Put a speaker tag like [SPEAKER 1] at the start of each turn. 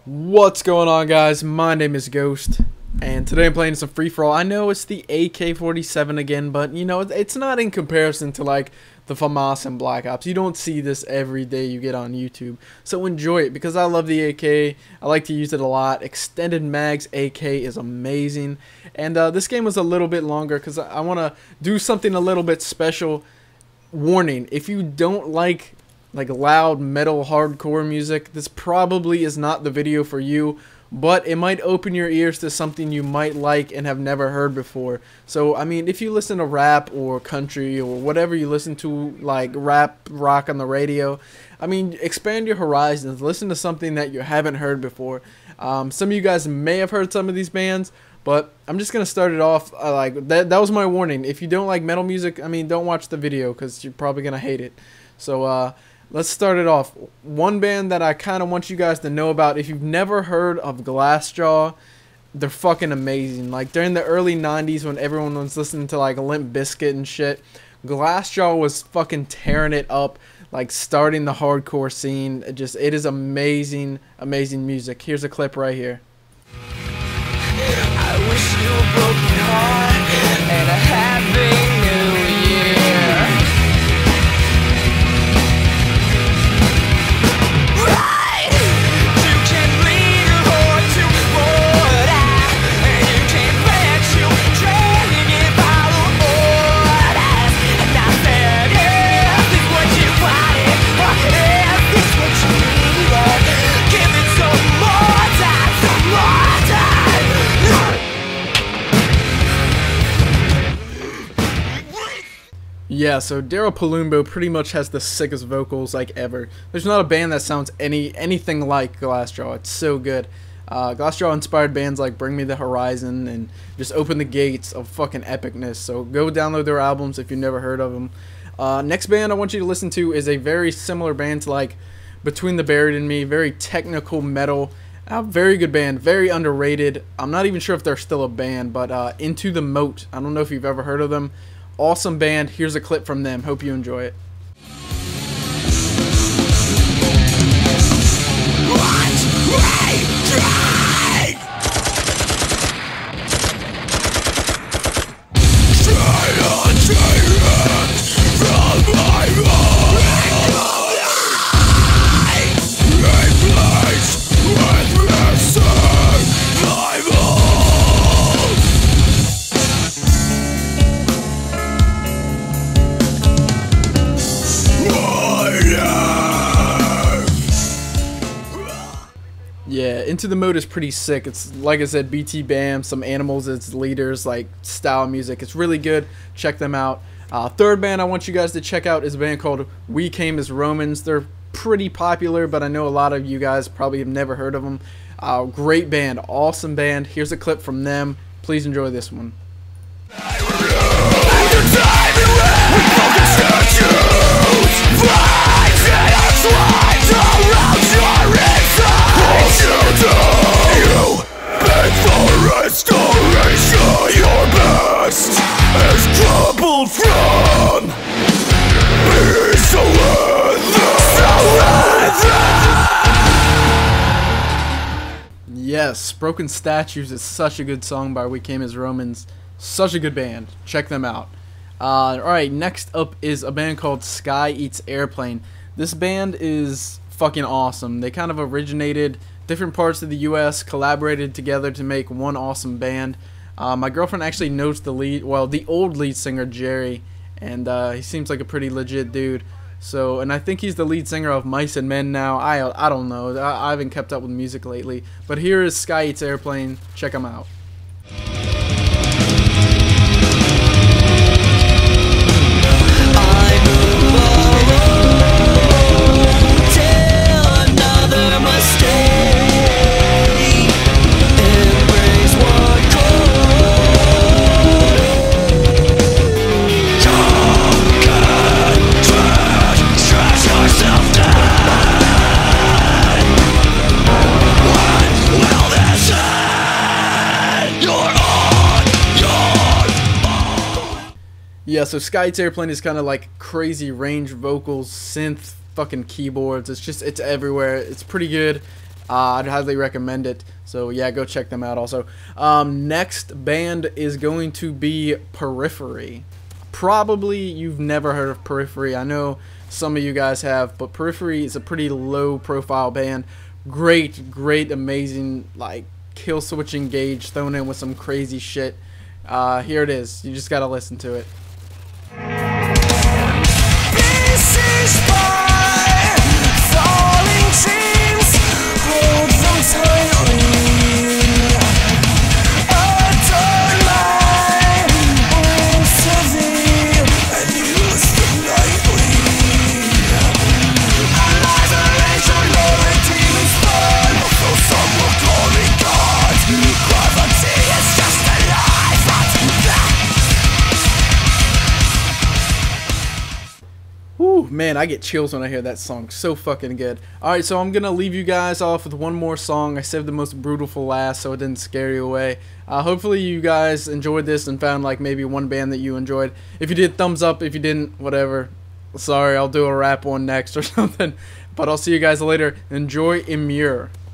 [SPEAKER 1] What's going on, guys? My name is Ghost, and today I'm playing some free-for-all. I know it's the AK-47 again, but you know, it's not in comparison to like the FAMAS and Black Ops. You don't see this every day you get on YouTube, so enjoy it because I love the AK. I like to use it a lot. Extended Mags AK is amazing, and this game was a little bit longer because I want to do something a little bit special. Warning, if you don't like loud metal hardcore music, this probably is not the video for you, but it might open your ears to something you might like and have never heard before. So I mean, if you listen to rap or country or whatever you listen to, like rap, rock on the radio, I mean, expand your horizons, listen to something that you haven't heard before. Some of you guys may have heard some of these bands, but I'm just gonna start it off like that was my warning. If you don't like metal music, I mean, don't watch the video because you're probably gonna hate it. So let's start it off. One band that I kind of want you guys to know about, if you've never heard of Glassjaw, they're fucking amazing. Like during the early 90s when everyone was listening to like Limp Bizkit and shit, Glassjaw was fucking tearing it up, like starting the hardcore scene. It is amazing, amazing music. Here's a clip right here.
[SPEAKER 2] I wish you a broken heart and a happy new year. Right! You can lead a heart to water, and you can bet you draining it by the orders. And I said, is this what you wanted? Or is this what you needed? Give it some more time, some more time.
[SPEAKER 1] Yeah, so Daryl Palumbo pretty much has the sickest vocals like ever. There's not a band that sounds anything like Glassjaw. It's so good. Glassjaw inspired bands like Bring Me the Horizon and just opened the gates of fucking epicness. So go download their albums if you've never heard of them. Next band I want you to listen to is a very similar band to like Between the Buried and Me. Very technical metal. Very good band. Very underrated. I'm not even sure if they're still a band, but Into the Moat. I don't know if you've ever heard of them. Awesome band. Here's a clip from them. Hope you enjoy it. Yeah, Into the Moat is pretty sick. It's like I said, BT Bam, some Animals as leaders, like style music. It's really good. Check them out. Third band I want you guys to check out is a band called We Came as Romans. They're pretty popular, but I know a lot of you guys probably have never heard of them. Great band, awesome band. Here's a clip from them. Please enjoy this one. You beg for restoration. Your best is troubled from peace Yes, Broken Statues is such a good song by We Came as Romans. Such a good band. Check them out. Alright, next up is a band called Sky Eats Airplane. This band is fucking awesome. They kind of originated different parts of the US, collaborated together to make one awesome band. My girlfriend actually knows the old lead singer, Jerry, and he seems like a pretty legit dude. So, and I think he's the lead singer of Mice and Men now. I don't know. I haven't kept up with music lately. But here is Sky Eats Airplane. Check them out. Yeah, so Sky Eats Airplane is kind of like crazy range vocals, synth, fucking keyboards. It's everywhere. It's pretty good. I'd highly recommend it. So yeah, go check them out also. Next band is going to be Periphery. Probably you've never heard of Periphery. I know some of you guys have, but Periphery is a pretty low profile band. Great, amazing, like kill switch engage thrown in with some crazy shit. Here it is. You just gotta listen to it.
[SPEAKER 2] This is my falling dreams. Hold them tightly. Adorn my wings to thee and use them nightly. Isolation, lonely demons burn. Though some will call me God, gravity is just a lie.
[SPEAKER 1] Whew, man, I get chills when I hear that song. So fucking good. Alright, so I'm gonna leave you guys off with one more song. I saved the most brutal for last so it didn't scare you away. Hopefully you guys enjoyed this and found like maybe one band that you enjoyed. If you did, thumbs up. If you didn't, whatever. Sorry, I'll do a rap one next or something. But I'll see you guys later. Enjoy Immure.